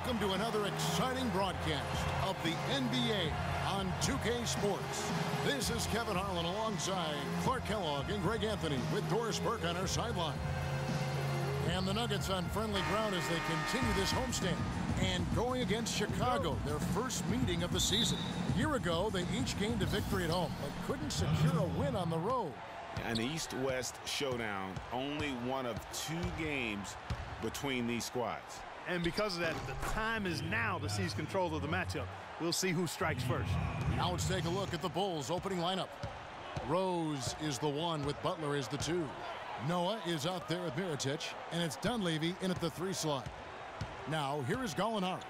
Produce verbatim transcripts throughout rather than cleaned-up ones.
Welcome to another exciting broadcast of the N B A on two K Sports. This is Kevin Harlan alongside Clark Kellogg and Greg Anthony with Doris Burke on our sideline. And the Nuggets on friendly ground as they continue this homestand and going against Chicago, their first meeting of the season. A year ago, they each gained a victory at home, but couldn't secure a win on the road. An East-West showdown, only one of two games between these squads. And because of that, the time is now to seize control of the matchup. We'll see who strikes first. Now let's take a look at the Bulls' opening lineup. Rose is the one with Butler as the two. Noah is out there with Mirotic, and it's Dunleavy in at the three slot. Now here is Gallinari.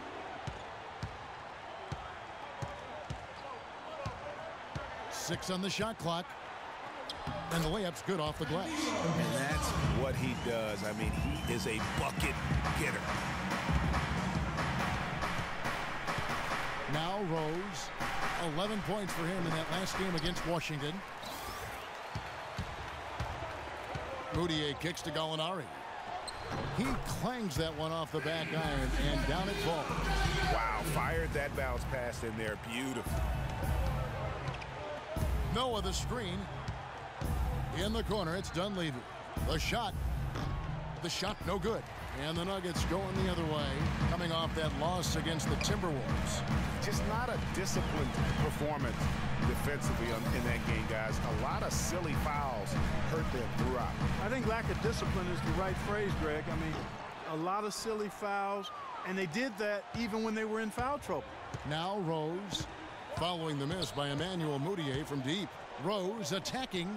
Six on the shot clock. And the layup's good off the glass. And that's what he does. I mean, he is a bucket getter. Now Rose. eleven points for him in that last game against Washington. Moutier kicks to Gallinari. He clangs that one off the back iron, and down it falls. Wow, fired that bounce pass in there. Beautiful. Noah the screen. In the corner, it's Dunleavy. The shot. The shot no good. And the Nuggets going the other way, coming off that loss against the Timberwolves. Just not a disciplined performance defensively in that game, guys. A lot of silly fouls hurt them throughout. I think lack of discipline is the right phrase, Greg. I mean, a lot of silly fouls, and they did that even when they were in foul trouble. Now Rose, following the miss by Emmanuel Moutier from deep. Rose attacking.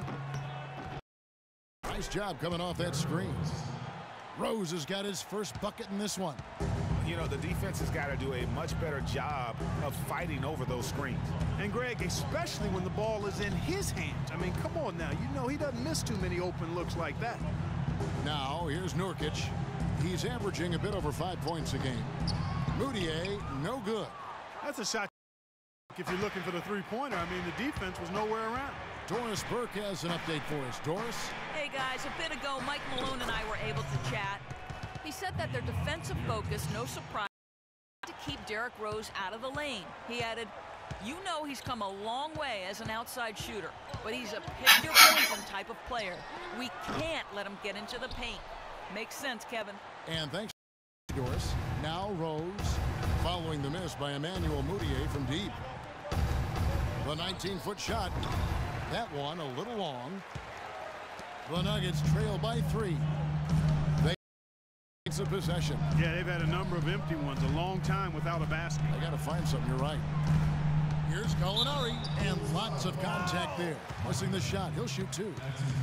Nice job coming off that screen. Rose has got his first bucket in this one. You know, the defense has got to do a much better job of fighting over those screens. And Greg, especially when the ball is in his hands. I mean, come on now. You know he doesn't miss too many open looks like that. Now here's Nurkic. He's averaging a bit over five points a game. Moutier, no good. That's a shot if you're looking for the three-pointer. I mean, the defense was nowhere around. Doris Burke has an update for us. Doris? Hey guys, a bit ago Mike Malone and I were able to chat. He said that their defensive focus, no surprise, to keep Derrick Rose out of the lane. He added, you know he's come a long way as an outside shooter, but he's a pick your poison type of player. We can't let him get into the paint. Makes sense, Kevin. And thanks, Doris. Now Rose, following the miss by Emmanuel Moutier from deep. The nineteen-foot shot. That one a little long. The Nuggets trail by three. They it's a possession. Yeah, they've had a number of empty ones, a long time without a basket. They got to find something. You're right. Here's Gallinari, and lots of contact there. Missing the shot. He'll shoot two.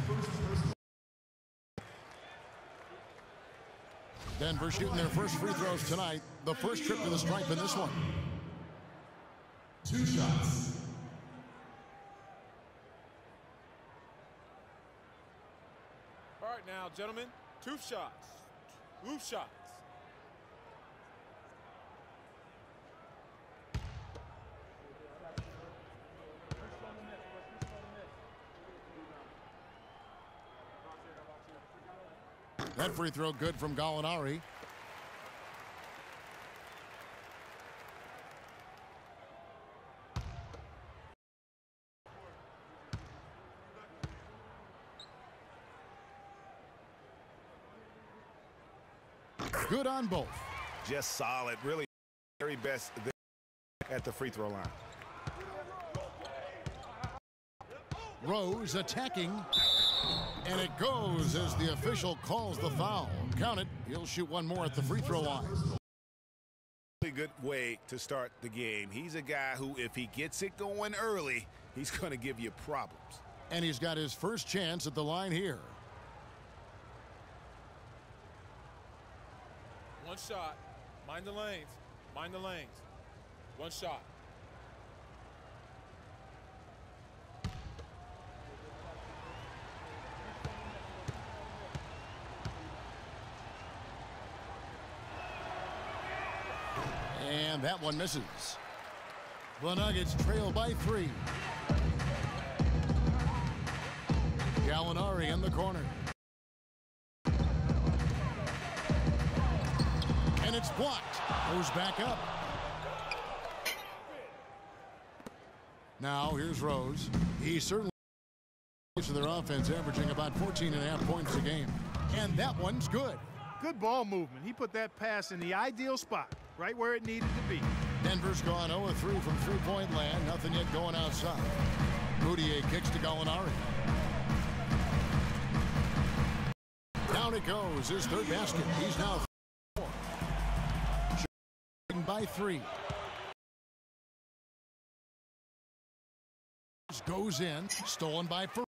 Denver shooting their first free throws tonight. The first trip to the stripe in this one. Two shots. All right now, gentlemen, two shots. Two shots. That free throw good from Gallinari. Good on both. Just solid, really very best at the free throw line. Rose attacking, and it goes as the official calls the foul. Count it. He'll shoot one more at the free throw line. Really good way to start the game. He's a guy who, if he gets it going early, he's going to give you problems. And he's got his first chance at the line here. One shot. Mind the lanes. Mind the lanes. One shot. And that one misses. The Nuggets trail by three. Gallinari in the corner. And it's blocked. Goes back up. Now here's Rose. He certainly to their offense, averaging about fourteen and a half points a game. And that one's good. Good ball movement. He put that pass in the ideal spot, right where it needed to be. Denver's gone oh of three from three-point land. Nothing yet going outside. Moutier kicks to Gallinari. Down it goes. His third basket. He's now four. By three. Goes in. Stolen by Fer.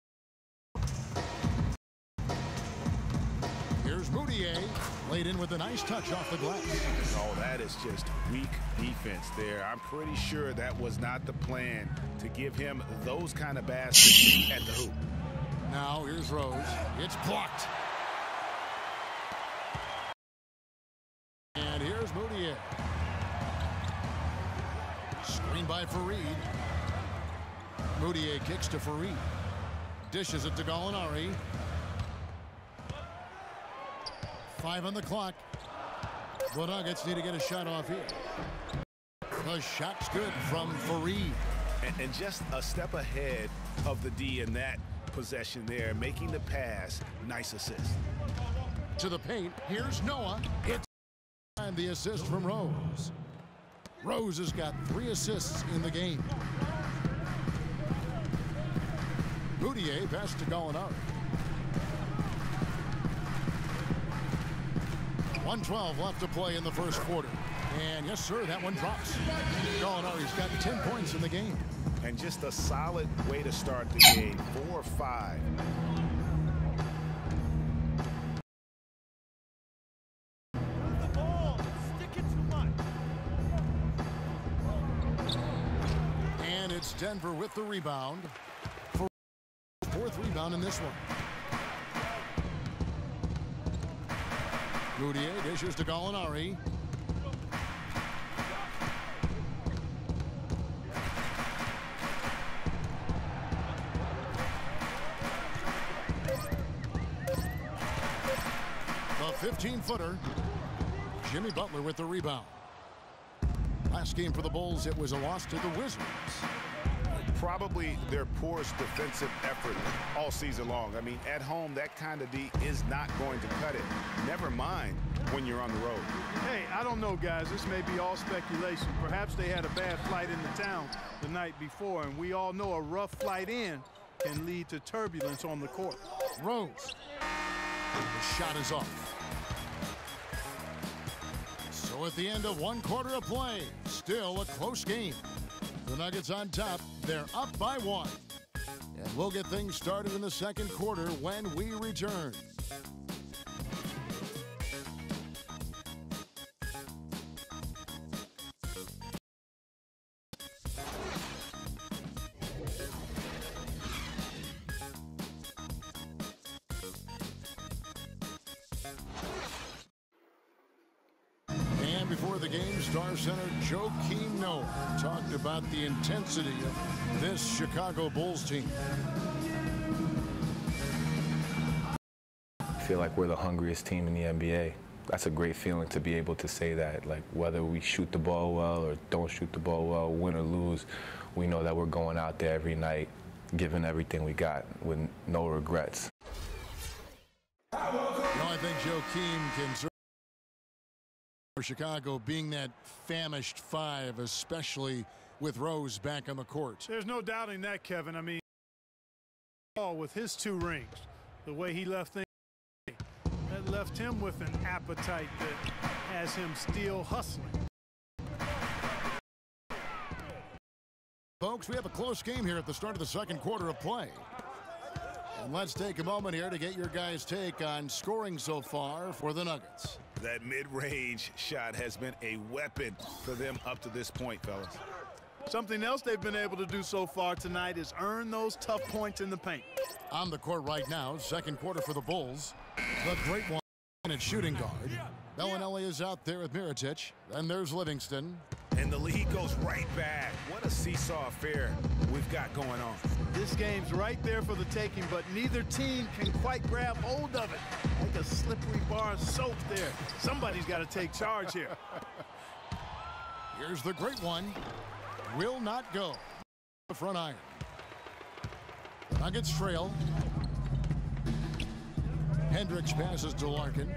Here's Moutier. Laid in with a nice touch off the glass. Oh, that is just weak defense there. I'm pretty sure that was not the plan to give him those kind of baskets at the hoop. Now here's Rose. It's blocked. And here's Moutier. Screen by Fareed. Moutier kicks to Fareed. Dishes it to Gallinari. Five on the clock. The Nuggets need to get a shot off here. The shot's good from Fareed. And, and just a step ahead of the D in that possession there, making the pass. Nice assist. To the paint. Here's Noah. It's and the assist from Rose. Rose has got three assists in the game. Moutier pass to Gallinari. one twelve left to play in the first quarter. And yes, sir, that one drops. Gallinari's got ten points in the game. And just a solid way to start the game. Four or five. And it's Denver with the rebound. For fourth rebound in this one. Moutier dishes to Gallinari. The fifteen-footer. Jimmy Butler with the rebound. Last game for the Bulls, it was a loss to the Wizards. Probably their poorest defensive effort all season long. I mean, at home, that kind of D is not going to cut it. Never mind when you're on the road. Hey, I don't know, guys. This may be all speculation. Perhaps they had a bad flight into town the night before, and we all know a rough flight in can lead to turbulence on the court. Rose. The shot is off. So at the end of one quarter of play, still a close game. The Nuggets on top. They're up by one. And we'll get things started in the second quarter when we return. Before the game, Star Center Joakim Noah talked about the intensity of this Chicago Bulls team. I feel like we're the hungriest team in the N B A. That's a great feeling to be able to say that. Like, whether we shoot the ball well or don't shoot the ball well, win or lose, we know that we're going out there every night, giving everything we got with no regrets. You know, I think Joakim can for Chicago being that famished five, especially with Rose back on the court. There's no doubting that, Kevin. I mean, with his two rings, the way he left things, that left him with an appetite that has him still hustling. Folks, we have a close game here at the start of the second quarter of play. And let's take a moment here to get your guys' take on scoring so far for the Nuggets. That mid-range shot has been a weapon for them up to this point, fellas. Something else they've been able to do so far tonight is earn those tough points in the paint. On the court right now, second quarter for the Bulls. The great one at shooting guard. Bellinelli is out there with Mirotic. And there's Livingston. And the lead goes right back. What a seesaw affair we've got going on. This game's right there for the taking, but neither team can quite grab hold of it. Like a slippery bar of soap there. Somebody's got to take charge here. Here's the great one. Will not go. The front iron. The Nuggets trail. Hendricks passes to Larkin.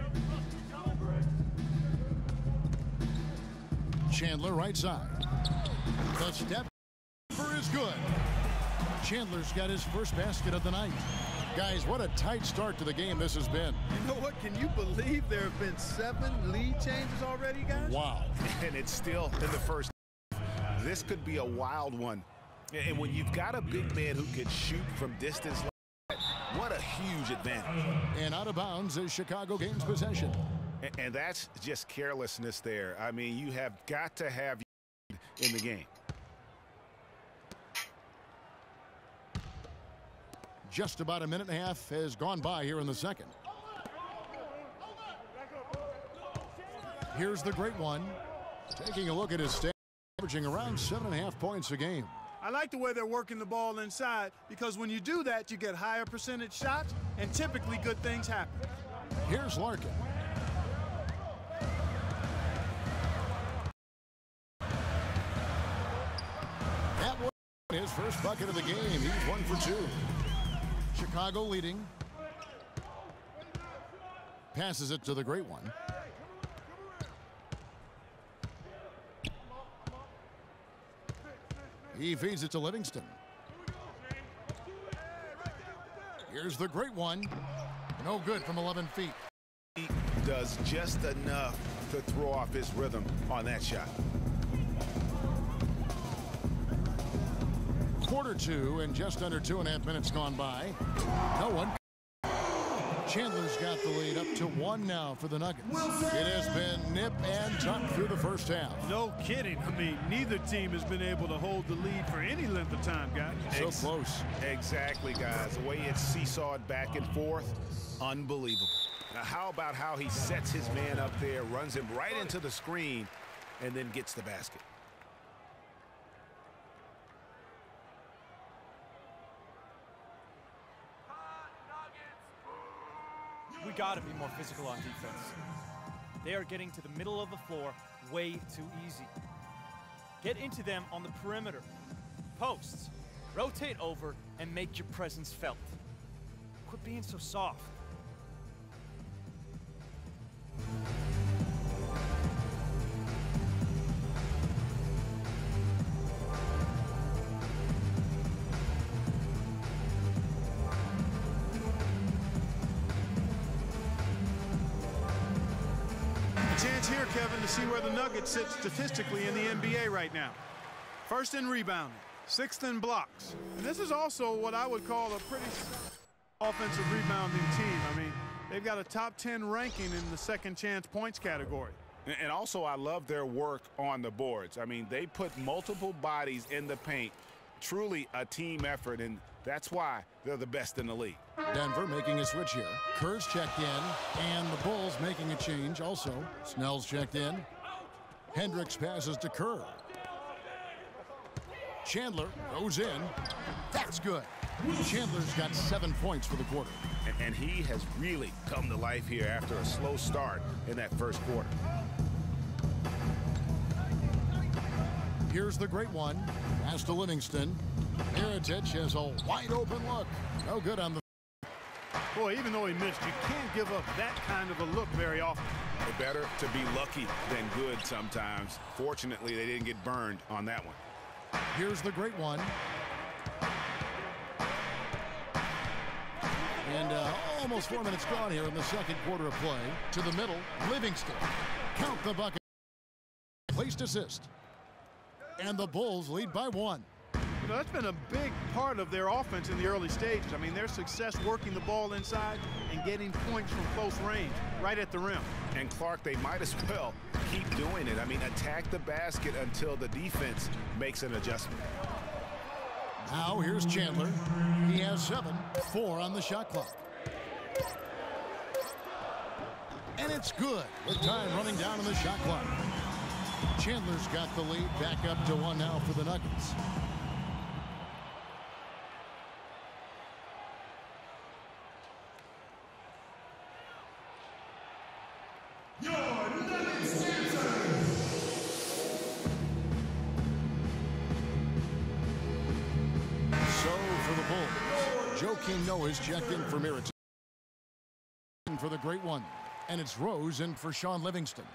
Chandler right side. The step is good. Chandler's got his first basket of the night. Guys, what a tight start to the game this has been. You know what? Can you believe there have been seven lead changes already, guys? Wow. And it's still in the first. This could be a wild one. And when you've got a big man who can shoot from distance like that, what a huge advantage. And out of bounds is Chicago gains possession. And that's just carelessness there. I mean, you have got to have in the game. Just about a minute and a half has gone by here in the second. Here's the great one. Taking a look at his stats, averaging around seven and a half points a game. I like the way they're working the ball inside, because when you do that, you get higher percentage shots, and typically good things happen. Here's Larkin. That was his first bucket of the game. He's one for two. Chicago leading. Passes it to the great one. He feeds it to Livingston. Here's the great one. No good from eleven feet. He does just enough to throw off his rhythm on that shot. Quarter two and just under two and a half minutes gone by. No one. Chandler's got the lead up to one now for the Nuggets. It has been nip and tuck through the first half. No kidding. I mean, neither team has been able to hold the lead for any length of time, guys. So close. Exactly, guys. The way it's seesawed back and forth, unbelievable. Now, how about how he sets his man up there, runs him right into the screen, and then gets the basket. We got to be more physical on defense. They are getting to the middle of the floor way too easy. Get into them on the perimeter. Posts. Rotate over and make your presence felt. Quit being so soft. Chance here, Kevin, to see where the Nuggets sit statistically in the N B A right now. First in rebounding, sixth in blocks. And this is also what I would call a pretty offensive rebounding team. I mean, they've got a top ten ranking in the second chance points category. And also, I love their work on the boards. I mean, they put multiple bodies in the paint. Truly a team effort, and that's why they're the best in the league. Denver making a switch here. Kerr's checked in, and the Bulls making a change also. Snell's checked in. Hendricks passes to Kerr. Chandler goes in. That's good. Chandler's got seven points for the quarter. And, and he has really come to life here after a slow start in that first quarter. Here's the great one. Pass to Livingston. Heritage has a wide open look. No good on the. Boy, even though he missed, you can't give up that kind of a look very often. It's better to be lucky than good sometimes. Fortunately, they didn't get burned on that one. Here's the great one. And uh, almost four minutes gone here in the second quarter of play. To the middle, Livingston. Count the bucket. Placed assist. And the Bulls lead by one. You know, that's been a big part of their offense in the early stages. I mean, their success working the ball inside and getting points from close range, right at the rim. And Clark, they might as well keep doing it. I mean, attack the basket until the defense makes an adjustment. Now here's Chandler. He has seven, four on the shot clock. And it's good with time running down on the shot clock. Chandler's got the lead back up to one now for the Nuggets. Joakim Noah's checked in for Meriton for the great one. And it's Rose in for Sean Livingston.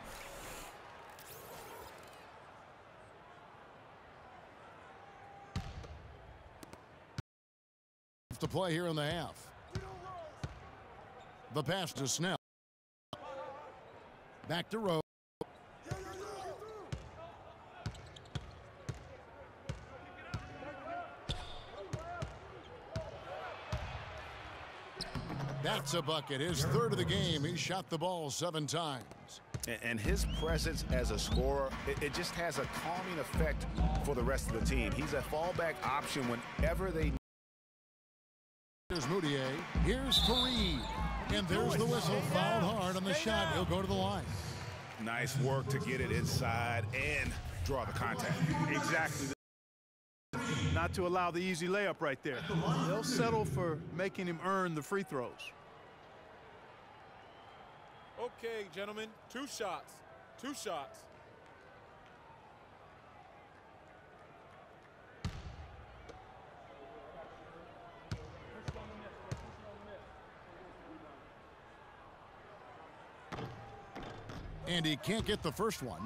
To play here in the half. The pass to Snell. Back to Rose. That's a bucket. His third of the game. He shot the ball seven times. And his presence as a scorer, it, it just has a calming effect for the rest of the team. He's a fallback option whenever they. Here's Moutier. Here's Fareed. And there's the whistle. Fouled hard on the shot. He'll go to the line. Nice work to get it inside and draw the contact. Exactly. Not to allow the easy layup right there. They'll settle for making him earn the free throws. Okay, gentlemen, two shots. Two shots. And he can't get the first one.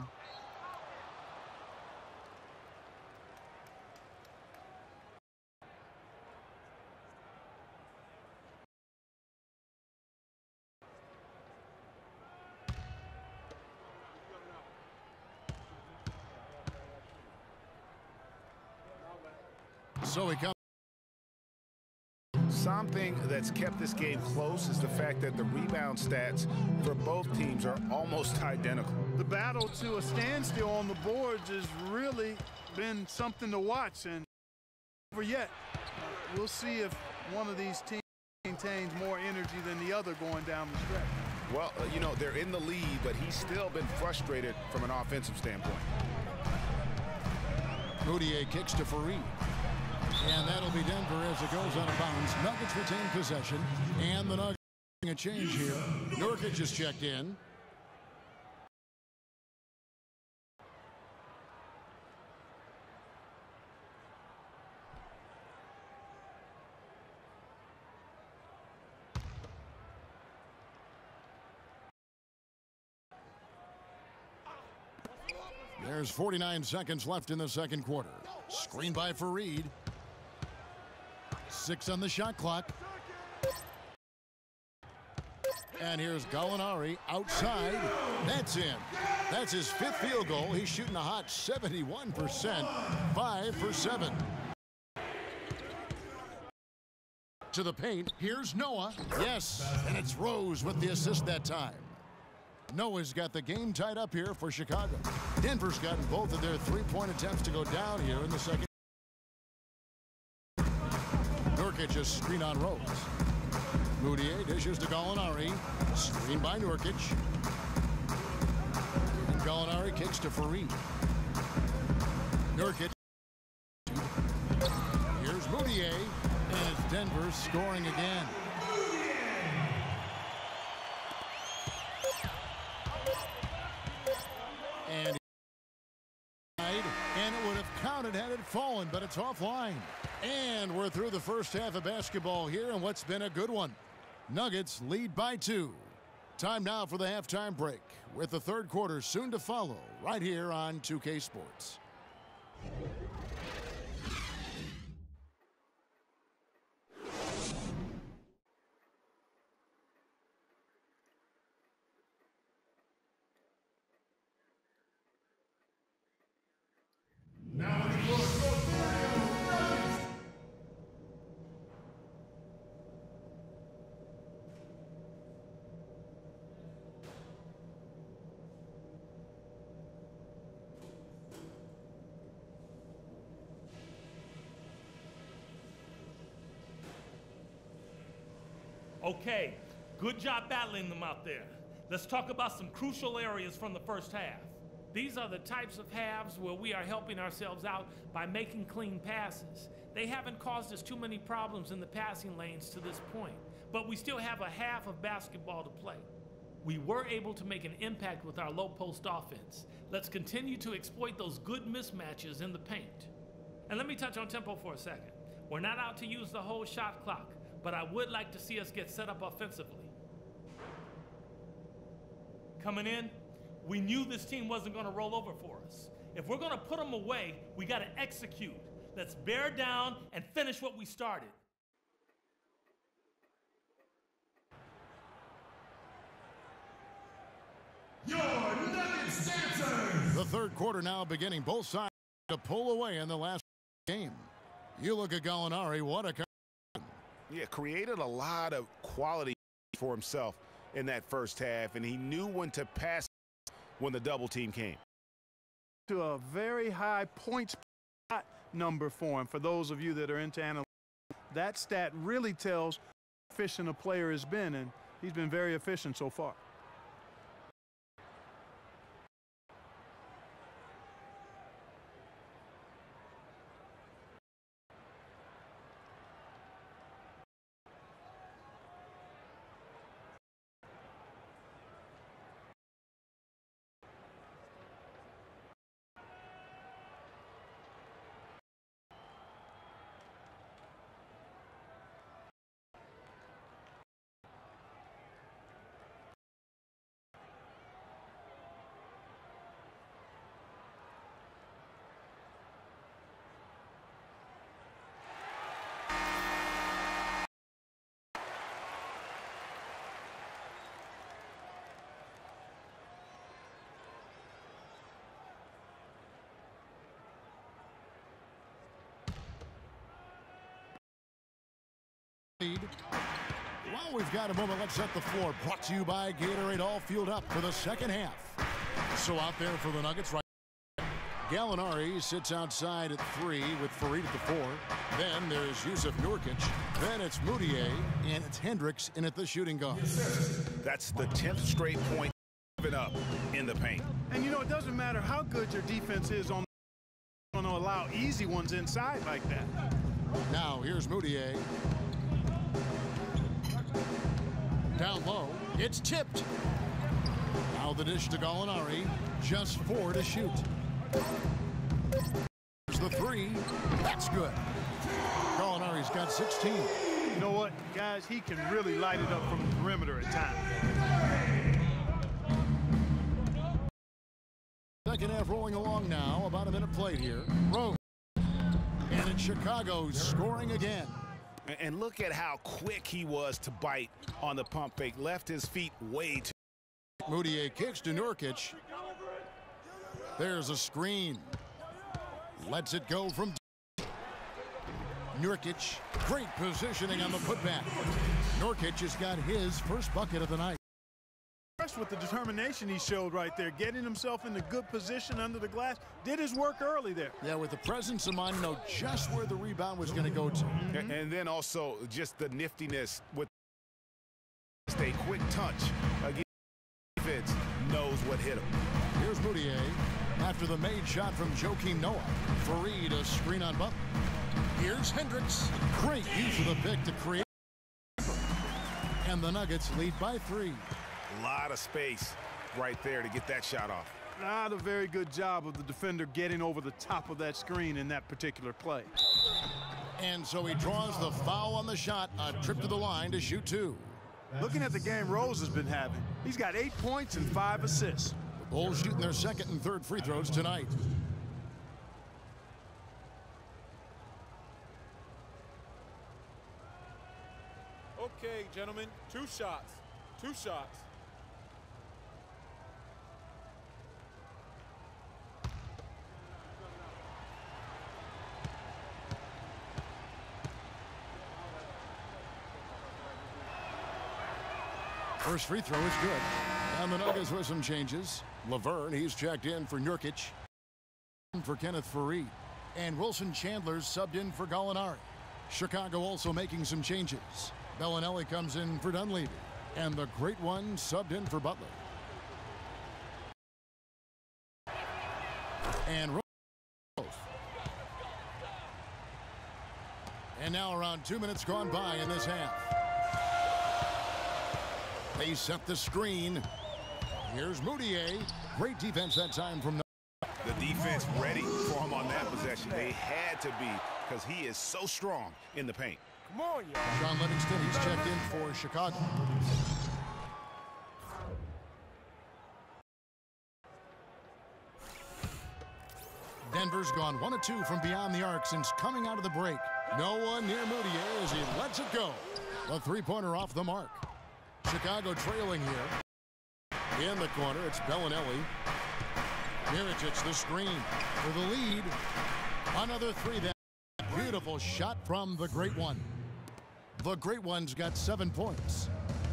So he comes. Something that's kept this game close is the fact that the rebound stats for both teams are almost identical. The battle to a standstill on the boards has really been something to watch, and over yet. We'll see if one of these teams maintains more energy than the other going down the stretch. Well, uh, you know, they're in the lead, but he's still been frustrated from an offensive standpoint. Moutier kicks to Fareed. And that'll be Denver as it goes out of bounds. Nuggets retain possession. And the Nuggets a change here. Nurkic just checked in. There's forty-nine seconds left in the second quarter. Screen by Fareed. Six on the shot clock. And here's Gallinari outside. That's in. That's his fifth field goal. He's shooting a hot seventy-one percent. Five for seven. To the paint. Here's Noah. Yes. And it's Rose with the assist that time. Noah's got the game tied up here for Chicago. Denver's gotten both of their three-point attempts to go down here in the second. Nurkic just screen on Rose. Moutier dishes to Gallinari. Screen by Nurkic. And Gallinari kicks to Fareed. Nurkic. Here's Moutier. And it's Denver scoring again. And and it would have counted had it fallen, but it's offline. And we're through the first half of basketball here, and what's been a good one. Nuggets lead by two. Time now for the halftime break, with the third quarter soon to follow, right here on two K Sports. Okay, good job battling them out there. Let's talk about some crucial areas from the first half. These are the types of halves where we are helping ourselves out by making clean passes. They haven't caused us too many problems in the passing lanes to this point, but we still have a half of basketball to play. We were able to make an impact with our low post offense. Let's continue to exploit those good mismatches in the paint. And let me touch on tempo for a second. We're not out to use the whole shot clock, but I would like to see us get set up offensively. Coming in, we knew this team wasn't going to roll over for us. If we're going to put them away, we got to execute. Let's bear down and finish what we started. Your Nuggets dancers! The third quarter now beginning. Both sides to pull away in the last game. You look at Gallinari, what a... Yeah, created a lot of quality for himself in that first half, and he knew when to pass when the double team came. To a very high points number for him. For those of you that are into analytics, that stat really tells how efficient a player has been, and he's been very efficient so far. Well, we've got a moment. Let's set the floor. Brought to you by Gatorade, all fueled up for the second half. So out there for the Nuggets, right? Gallinari sits outside at three with Fareed at the four. Then there's Yusuf Nurkic. Then it's Moutier, and it's Hendricks in at the shooting guard. That's the tenth straight point given up in the paint. And you know, it doesn't matter how good your defense is on going to allow easy ones inside like that. Now here's Moutier. Down low, it's tipped. Now the dish to Gallinari, just four to shoot. There's the three, that's good. Gallinari's got sixteen. You know what, guys, he can really light it up from the perimeter at times. Second half rolling along now, about a minute played here. Rose, and it's Chicago scoring again. And look at how quick he was to bite on the pump fake. Left his feet way too. Moutier kicks to Nurkic. There's a screen. Lets it go from Nurkic. Great positioning on the putback. Nurkic has got his first bucket of the night. With the determination he showed right there, getting himself in a good position under the glass, did his work early there. Yeah, with the presence of mind, you know just where the rebound was going to go to. Mm-hmm. And then also just the niftiness with a quick touch again. Defense knows what hit him. Here's Moutier after the made shot from Joakim Noah. Fareed a screen on Butler. Here's Hendricks. Great use of the pick to create. And the Nuggets lead by three. A lot of space right there to get that shot off. Not a very good job of the defender getting over the top of that screen in that particular play. And so he draws the foul on the shot, a trip to the line to shoot two. Looking at the game Rose has been having, he's got eight points and five assists. The Bulls shooting their second and third free throws tonight. Okay, gentlemen, two shots. Two shots. First free throw is good. And the Nuggets with some changes. Laverne, he's checked in for Nurkic. For Kenneth Fareed. And Wilson Chandler's subbed in for Gallinari. Chicago also making some changes. Bellinelli comes in for Dunleavy. And the great one subbed in for Butler. And Rose. And now around two minutes gone by in this half. They set the screen. Here's Moutier. Great defense that time from the defense ready for him on that possession. They had to be because he is so strong in the paint. Come on, y'all. John Livingston, he's checked in for Chicago. Denver's gone one of two from beyond the arc since coming out of the break. No one near Moutier as he lets it go. A three-pointer off the mark. Chicago trailing here. In the corner, it's Bellinelli. Mirotic, the screen for the lead. Another three. That beautiful shot from the Great One. The Great One's got seven points.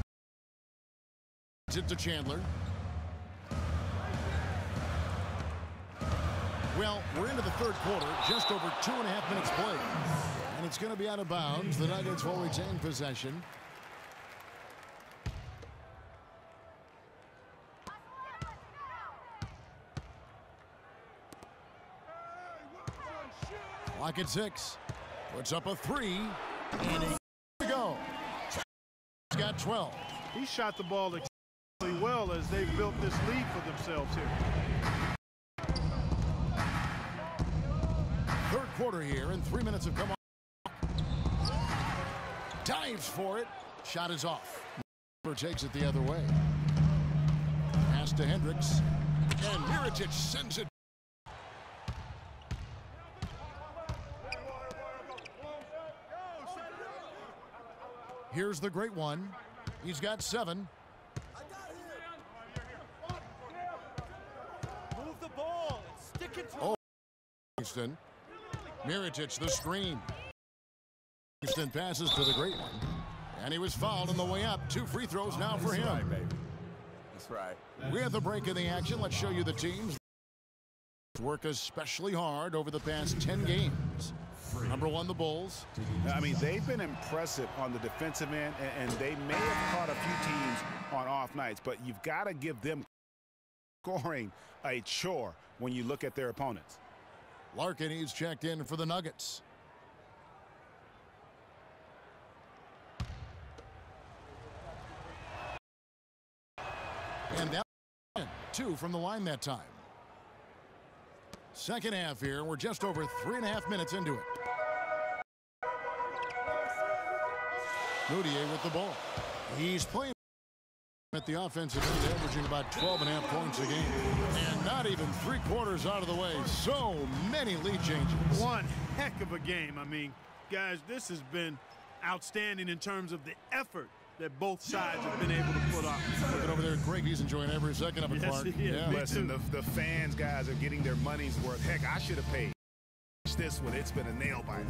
It to Chandler. Well, we're into the third quarter, just over two and a half minutes played. And it's going to be out of bounds. The Nuggets will retain possession. Clock at six. Puts up a three. And he to go. He's got twelve. He shot the ball extremely well as they've built this lead for themselves here. Third quarter here, and three minutes have come on. Dives for it. Shot is off. Takes it the other way. Pass to Hendricks. And Mirotic sends it. Here's the Great One. He's got seven. Move the ball and stick it to Oh, Livingston. Mirotic, the screen. Livingston passes to the Great One. And he was fouled on the way up. Two free throws now for him. That's right, baby. That's right. We're at the break of the action. Let's show you the teams. Work especially hard over the past ten games. Number one, the Bulls. I mean, they've been impressive on the defensive end, and, and they may have caught a few teams on off nights, but you've got to give them scoring a chore when you look at their opponents. Larkin, he's checked in for the Nuggets. And that two from the line that time. Second half here. We're just over three and a half minutes into it. Moutier with the ball. He's playing at the offensive end, averaging about twelve and a half points a game. And not even three quarters out of the way. So many lead changes. One heck of a game. I mean, guys, this has been outstanding in terms of the effort that both sides have been able to put on. Looking over there at Greg, he's enjoying every second of it, Yes, Clark. he is. Yeah. Me Listen, too. the, the fans, guys, are getting their money's worth. Heck, I should have paid this one. It's been a nail biter.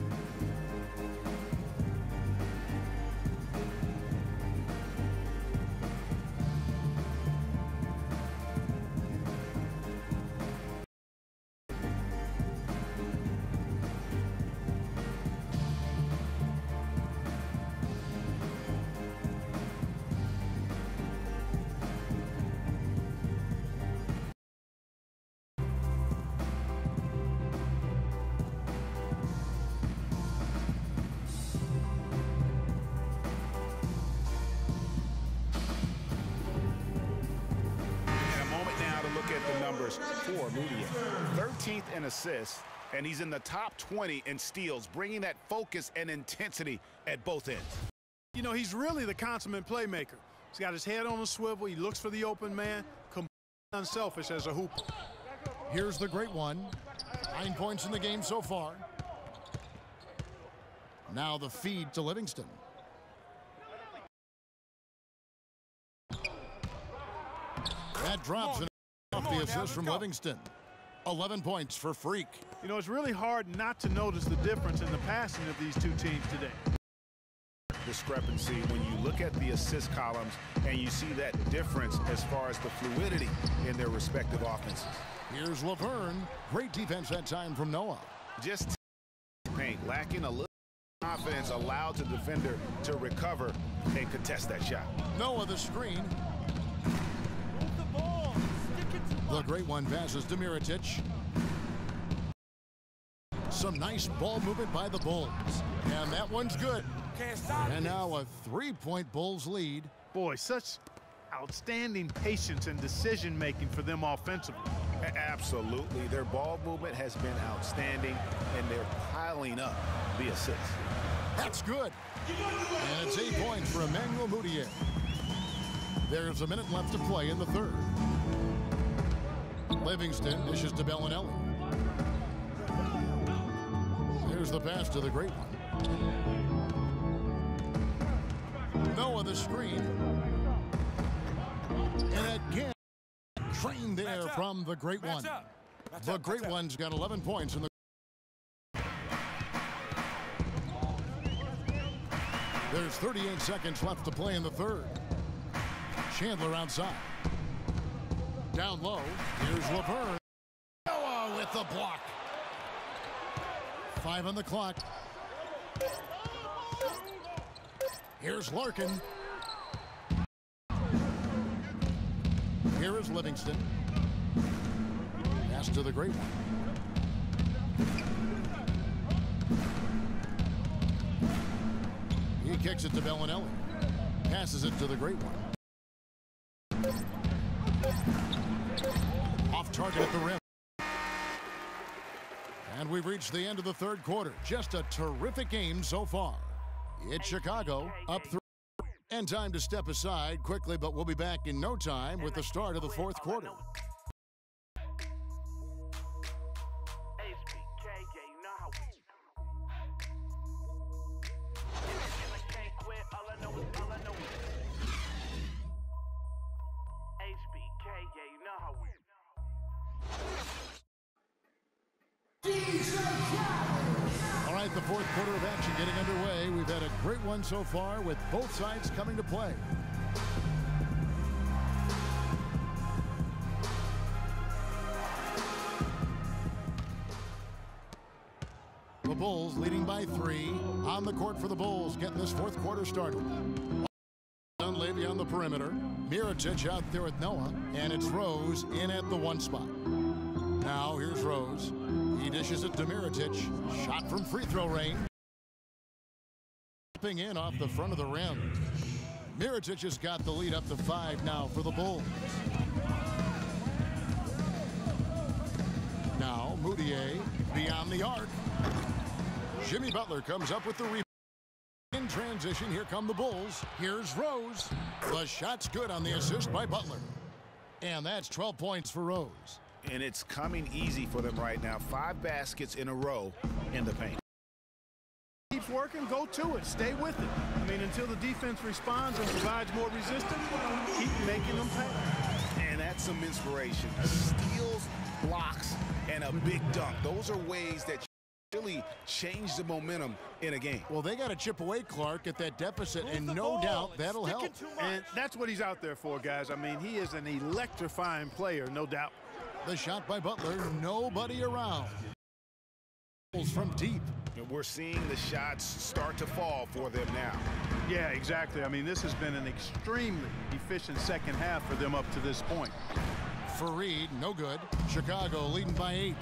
For Moutier, thirteenth in assists, and he's in the top twenty in steals, bringing that focus and intensity at both ends. You know, he's really the consummate playmaker. He's got his head on a swivel. He looks for the open man. Completely unselfish as a hooper. Here's the Great One. Nine points in the game so far. Now the feed to Livingston. That drops off the assist from Livingston. eleven points for Freak. You know, it's really hard not to notice the difference in the passing of these two teams today. Discrepancy when you look at the assist columns and you see that difference as far as the fluidity in their respective offenses. Here's Laverne. Great defense that time from Noah. Just paint, lacking a little confidence, allowed the defender to recover and contest that shot. Noah the screen. Move the ball. Stick it to The Great One passes to Mirotic. Some nice ball movement by the Bulls. And that one's good. And now a three-point Bulls lead. Boy, such outstanding patience and decision-making for them offensively. A- Absolutely. Their ball movement has been outstanding, and they're piling up the assists. That's good. And it's eight points for Emmanuel Mudiay. There's a minute left to play in the third. Livingston dishes to Bellinelli. Here's the pass to the great one. Noah the screen. And again, trained there from the great one. The great one's got eleven points in the. There's thirty-eight seconds left to play in the third. Chandler outside. Down low. Here's Laverne. Noah with the block. Five on the clock. Here's Larkin. Here is Livingston. Pass to the great one. He kicks it to Bellinelli. Passes it to the great one. Off target at the rim. And we've reached the end of the third quarter. Just a terrific game so far. It's Chicago up three. And time to step aside quickly, but we'll be back in no time with the start of the fourth quarter. All right, the fourth quarter of action getting underway. We've had a great one so far with both sides coming to play. The Bulls leading by three. On the court for the Bulls, getting this fourth quarter started. Dunleavy on the perimeter. Mirotic out there with Noah. And it's Rose in at the one spot. Now here's Rose. He dishes it to Mirotic. Shot from free throw range. Stepping in off the front of the rim. Mirotic has got the lead up to five now for the Bulls. Now Mudiay beyond the arc. Jimmy Butler comes up with the rebound. In transition, here come the Bulls. Here's Rose. The shot's good on the assist by Butler. And that's twelve points for Rose. And it's coming easy for them right now. Five baskets in a row in the paint. Keeps working, go to it, stay with it. I mean, until the defense responds and provides more resistance, keep making them pay. And that's some inspiration. Steals, blocks, and a big dunk. Those are ways that really change the momentum in a game. Well, they got to chip away, Clark, at that deficit, and no doubt that'll help. And that's what he's out there for, guys. I mean, he is an electrifying player, no doubt. The shot by Butler, nobody around. From deep. And we're seeing the shots start to fall for them now. Yeah, exactly. I mean, this has been an extremely efficient second half for them up to this point. Fareed, no good. Chicago leading by eight.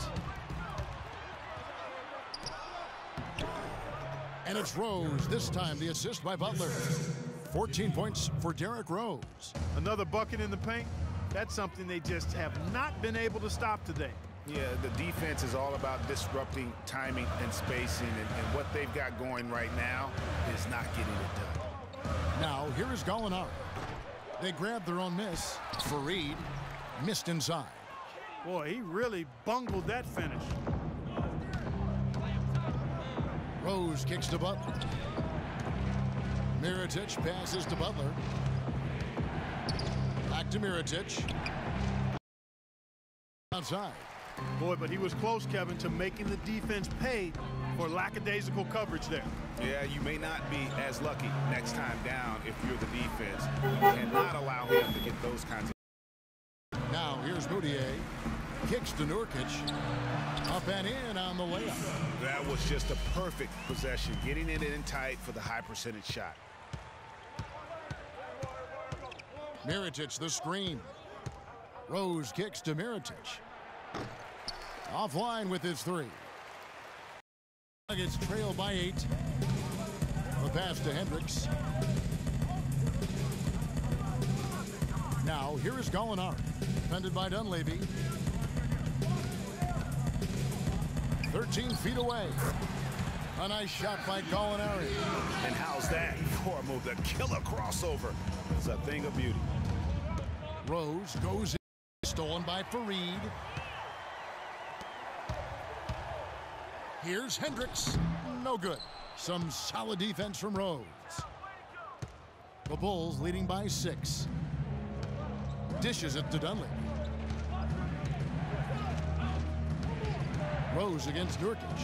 And it's Rose. This time the assist by Butler. fourteen points for Derrick Rose. Another bucket in the paint. That's something they just have not been able to stop today. Yeah, the defense is all about disrupting timing and spacing, and, and what they've got going right now is not getting it done. Now, here is Gallinari. They grabbed their own miss. Fareed missed inside. Boy, he really bungled that finish. Rose kicks to Butler. Mirotic passes to Butler. Back to Mirotic. Outside. Boy, but he was close, Kevin, to making the defense pay for lackadaisical coverage there. Yeah, you may not be as lucky next time down if you're the defense. You cannot allow him to get those kinds of... Now, here's Mudiay. Kicks to Nurkic. Up and in on the layup. That was just a perfect possession, getting it in tight for the high percentage shot. Mirotic the screen. Rose kicks to Mirotic. Offline with his three. Nuggets trail by eight. The pass to Hendricks. Now here is Gallinari. Defended by Dunleavy. thirteen feet away. A nice shot by Gallinari. And how's that for a move? The killer crossover. It's a thing of beauty. Rose goes in. Stolen by Fareed. Here's Hendricks. No good. Some solid defense from Rose. The Bulls leading by six. Dishes it to Dunley. Rose against Nurkic.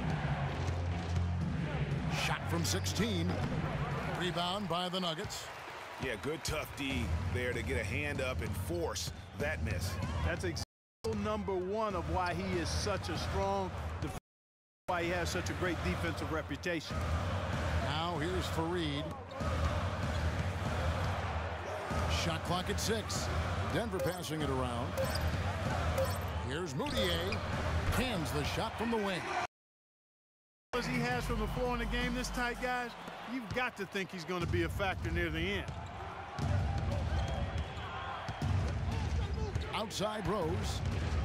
Shot from sixteen. Rebound by the Nuggets. Yeah, good tough D there to get a hand up and force that miss. That's example number one of why he is such a strong defender, why he has such a great defensive reputation. Now here's Fareed. Shot clock at six. Denver passing it around. Here's Moutier. Hands the shot from the wing. As he has from the floor in the game this tight, guys, you've got to think he's going to be a factor near the end. Outside Rose.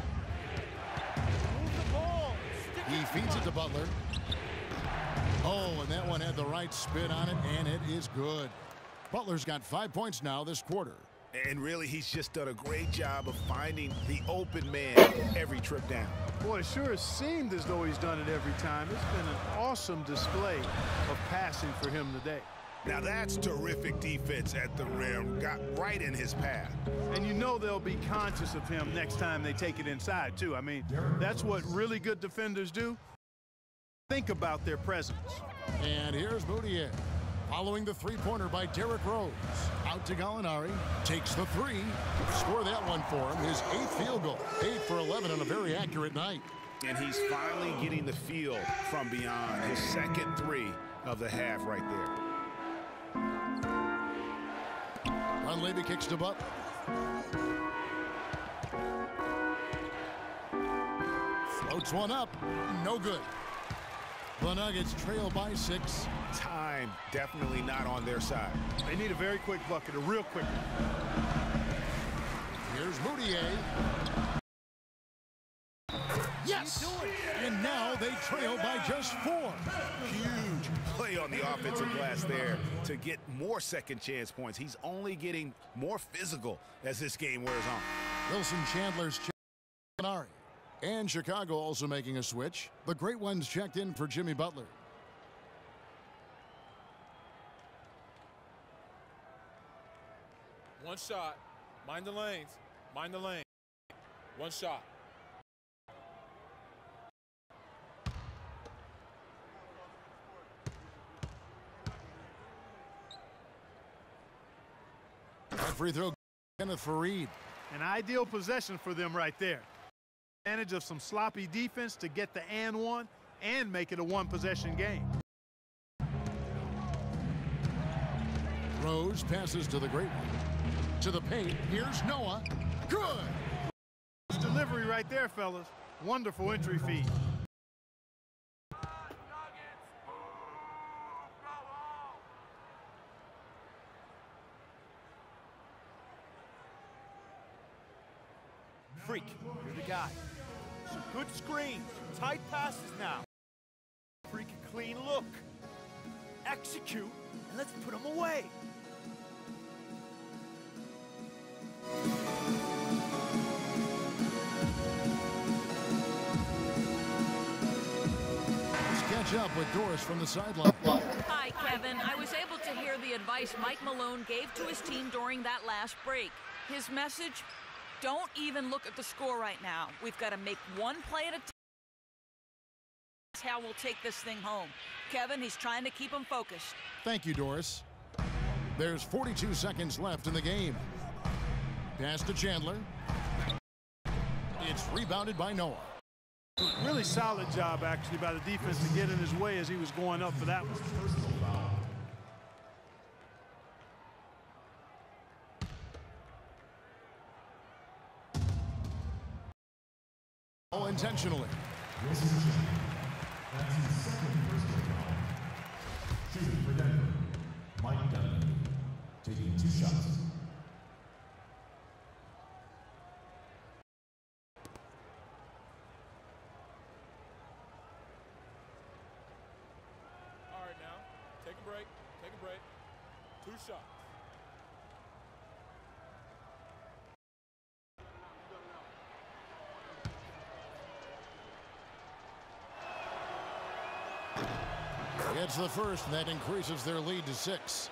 He feeds it to Butler. Oh, and that one had the right spin on it, and it is good. Butler's got five points now this quarter. And really, he's just done a great job of finding the open man every trip down. Boy, it sure has seemed as though he's done it every time. It's been an awesome display of passing for him today. Now that's terrific defense at the rim. Got right in his path. And you know they'll be conscious of him next time they take it inside, too. I mean, that's what really good defenders do. Think about their presence. And here's Moutier. Following the three-pointer by Derrick Rose. Out to Gallinari. Takes the three. Score that one for him. His eighth field goal. Eight for eleven on a very accurate night. And he's finally getting the feel from beyond. His second three of the half right there. Dunleavy kicks to Butler. Floats one up. No good. The Nuggets trail by six. Time definitely not on their side. They need a very quick bucket, a real quick one. Here's Moutier. Yes! And now they trail by just four. Huge play on the offensive glass there to get more second chance points. He's only getting more physical as this game wears on. Wilson Chandler's check. And Chicago also making a switch. The great ones checked in for Jimmy Butler. One shot. Mind the lanes. Mind the lane. One shot. That free throw, Kenneth Fareed. An ideal possession for them right there. Advantage of some sloppy defense to get the and one and make it a one-possession game. Rose passes to the great one. To the paint. Here's Noah. Good. Delivery right there, fellas. Wonderful entry feed. Freak, you're the guy. Some good screens, tight passes now. Freak a clean look. Execute, and let's put them away. Let's catch up with Doris from the sideline. Hi, Kevin. I was able to hear the advice Mike Malone gave to his team during that last break. His message: don't even look at the score right now. We've got to make one play at a time. That's how we'll take this thing home. Kevin, he's trying to keep them focused. Thank you, Doris. There's forty-two seconds left in the game. Pass to Chandler. It's rebounded by Noah. Really solid job, actually, by the defense to get in his way as he was going up for that one. All intentionally. Shooting for Denver, Mike Dunn, taking two shots. Two shots. It's the first, and that increases their lead to six.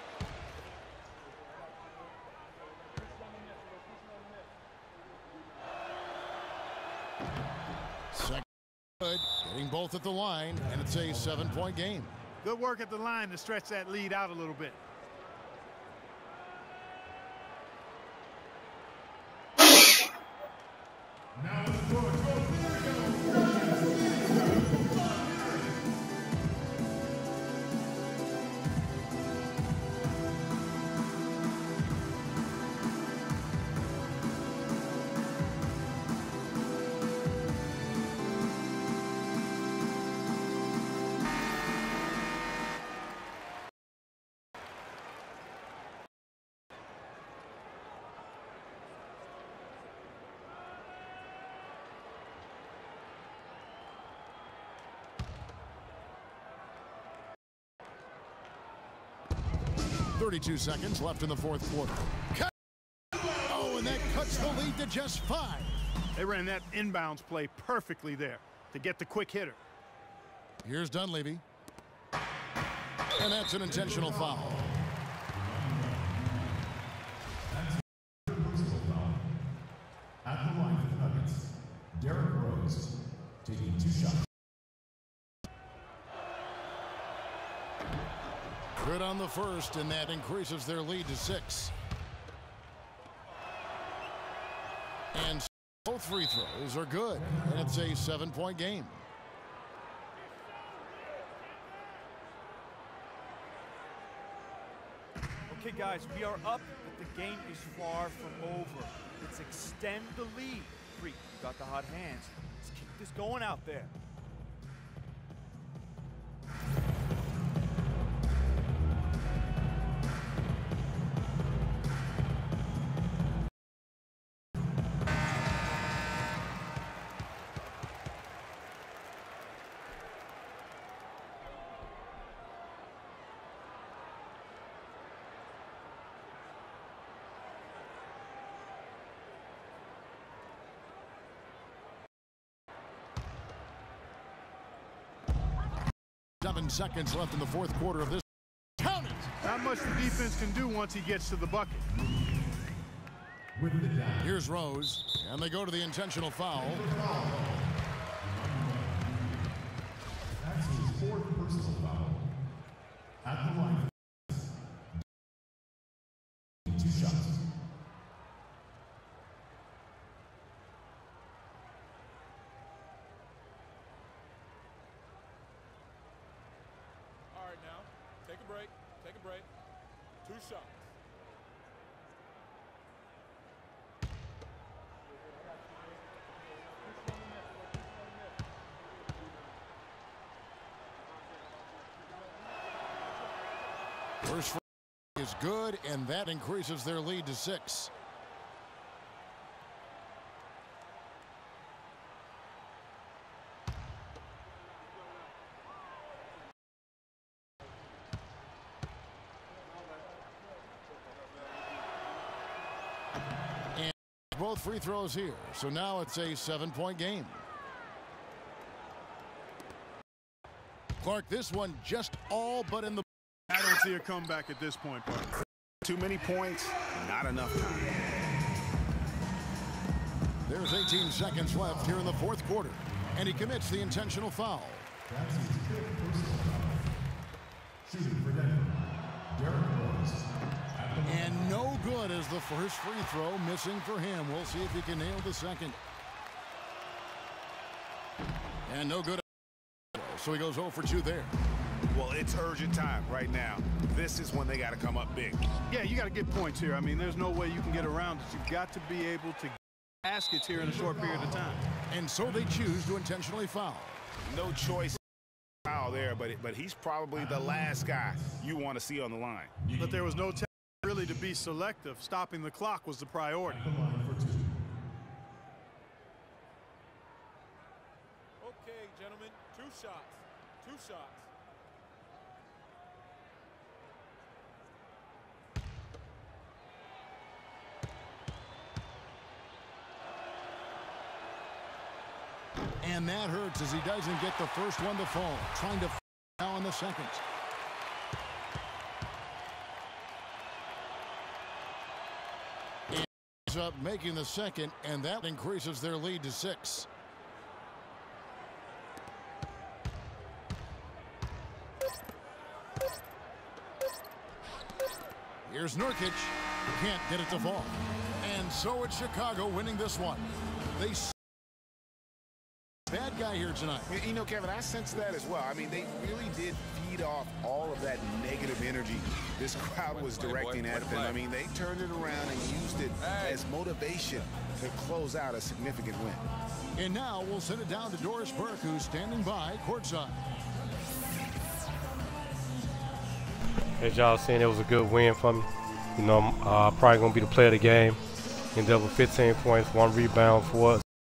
Second good, getting both at the line, and it's a seven-point game. Good work at the line to stretch that lead out a little bit. Now the score goes. thirty-two seconds left in the fourth quarter. Cut. Oh, and that cuts the lead to just five. They ran that inbounds play perfectly there to get the quick hitter. Here's Dunleavy. And that's an intentional foul. At the line for the Nuggets, Derrick Rose taking two shots. Good on the first, and that increases their lead to six. And both free throws are good, and it's a seven-point game. Okay, guys, we are up, but the game is far from over. Let's extend the lead. Freak, you got the hot hands. Let's keep this going out there. Seven seconds left in the fourth quarter of this. Count it! Not much the defense can do once he gets to the bucket. Here's Rose, and they go to the intentional foul. That's his fourth personal foul. At the line. Two shots. All right, now, take a break. Take a break. Two shots. First free is good, and that increases their lead to six. And both free throws here, so now it's a seven-point game. Clark, this one just all but in the. I don't see a comeback at this point, partner. Too many points, not enough time. There's eighteen seconds left here in the fourth quarter, and he commits the intentional foul. That's his fifth personal foul. Shooting for Denver, Derrick Rose. And no good as the first free throw missing for him. We'll see if he can nail the second. And no good. So he goes zero for two there. Well, it's urgent time right now. This is when they got to come up big. Yeah, you got to get points here. I mean, there's no way you can get around it. You've got to be able to get baskets here in a short period of time. And so they choose to intentionally foul. No choice foul there, but, it, but he's probably the last guy you want to see on the line. But there was no time really to be selective. Stopping the clock was the priority. Okay, gentlemen, two shots. Two shots. And that hurts as he doesn't get the first one to fall. Trying to now in the second. And ends up making the second, and that increases their lead to six. Here's Nurkic. Can't get it to fall. And so it's Chicago winning this one. They bad guy here tonight. You know, Kevin, I sense that as well. I mean, they really did feed off all of that negative energy this crowd was directing at them. I mean, they turned it around and used it as motivation to close out a significant win. And now we'll send it down to Doris Burke, who's standing by courtside. As y'all seen, it was a good win for me. You know, I'm uh, probably going to be the player of the game. Ended up with fifteen points, one rebound for us.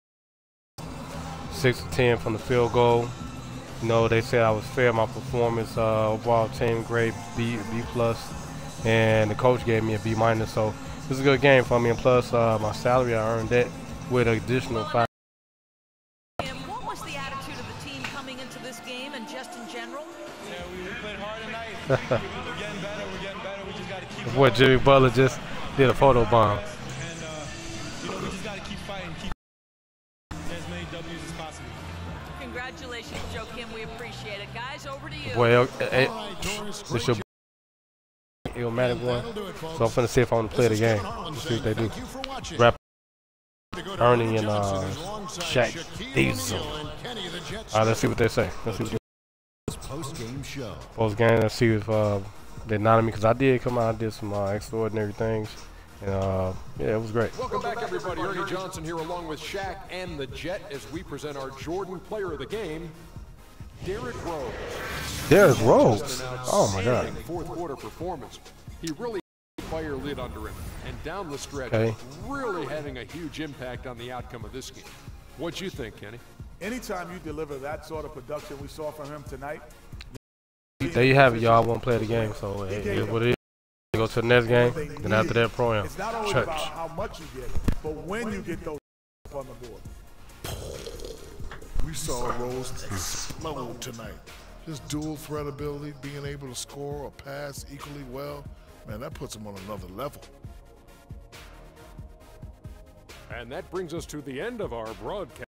six to ten from the field goal. You know, they said I was fair. My performance, uh, overall team grade B, B plus, and the coach gave me a B minus. So it was a good game for me. And plus, uh, my salary, I earned that with an additional five. And what was the attitude of the team coming into this game and just in general? Yeah, we, we played hard tonight. we're getting better. We're getting better. We just got to keep. What Jimmy Butler just did a photo bomb. And uh, you know, we just got to keep fighting, keep as many W's as possible. Congratulations, Joe Kim. We appreciate it. Guys, over to you. Well, hey, this your Illmatic one. So I'm finna see if I want to play the game. Let's see what they do. Rap Ernie and uh, Shaq Diesel. All right, let's see what they say. Let's see what they Post-game show. Post game, let's see if uh, they nodded me, because I did come out, I did some uh, extraordinary things, and uh, yeah, it was great. Welcome back, everybody. Ernie Johnson here, along with Shaq and the Jet, as we present our Jordan Player of the Game, Derrick Rose. Derrick Rose. Oh my God. Fourth quarter performance. He really had the fire lit under him, and down the stretch, Okay. really having a huge impact on the outcome of this game. What'd you think, Kenny? Anytime you deliver that sort of production we saw from him tonight. There you have it, y'all. Won't play the game, so it is what it is. Go to the next game, then after that, pro am. It's not always Church. about how much you get, but when you get those on the board. We saw Rose explode tonight. His dual threat ability, being able to score or pass equally well, man, that puts him on another level. And that brings us to the end of our broadcast.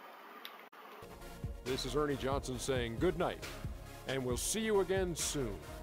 This is Ernie Johnson saying good night, and we'll see you again soon.